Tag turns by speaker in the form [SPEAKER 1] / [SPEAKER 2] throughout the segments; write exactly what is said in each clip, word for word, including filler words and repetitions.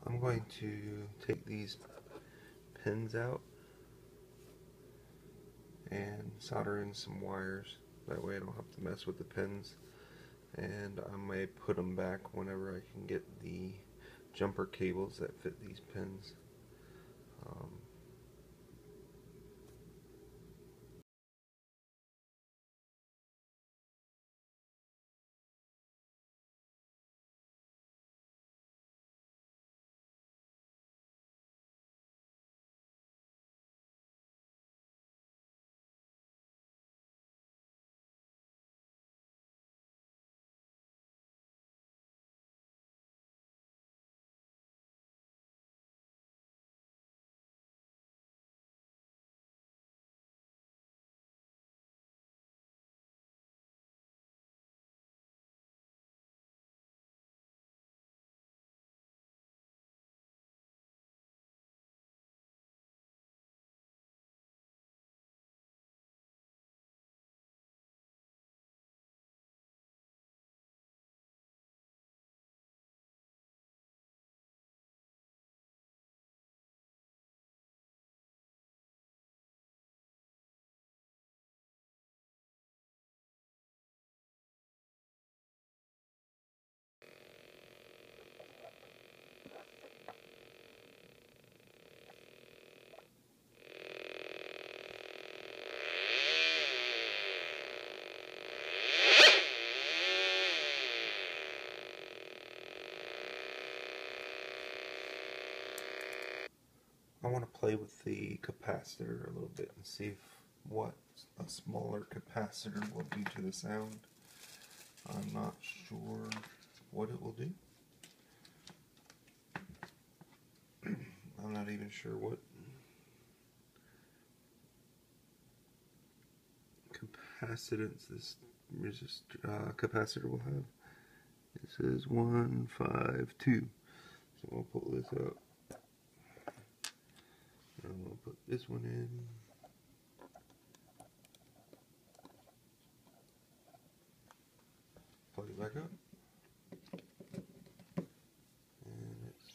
[SPEAKER 1] I'm going to take these pins out and solder in some wires. That way I don't have to mess with the pins. And I may put them back whenever I can get the jumper cables that fit these pins. Um, I want to play with the capacitor a little bit and see if what a smaller capacitor will do to the sound. I'm not sure what it will do. I'm not even sure what capacitance this resistor, uh, capacitor will have. It says one five two. So we'll pull this out. And we'll put this one in. Plug it back up. And it's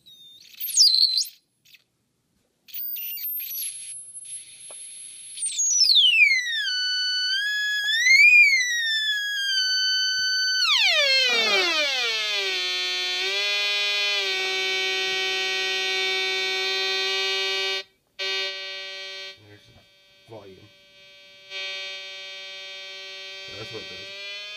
[SPEAKER 1] there's the volume. So that's what it does.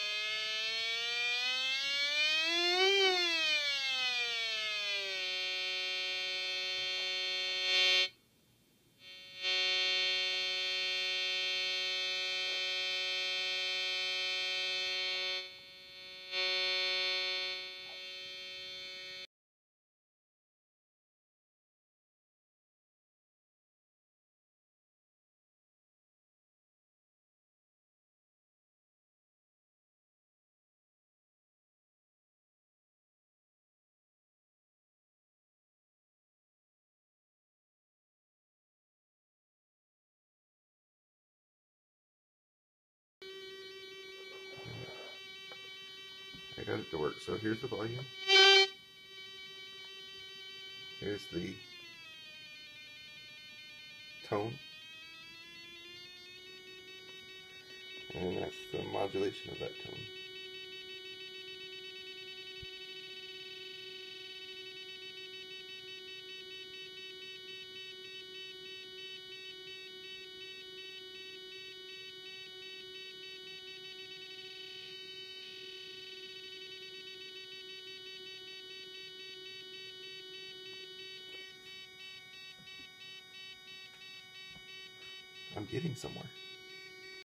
[SPEAKER 1] I got it to work. So here's the volume. Here's the tone. And that's the modulation of that tone. I'm getting somewhere.